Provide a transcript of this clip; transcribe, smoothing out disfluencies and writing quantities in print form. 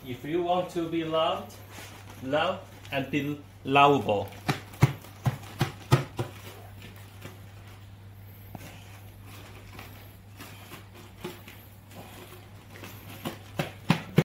if you want to be loved, love and be lovable.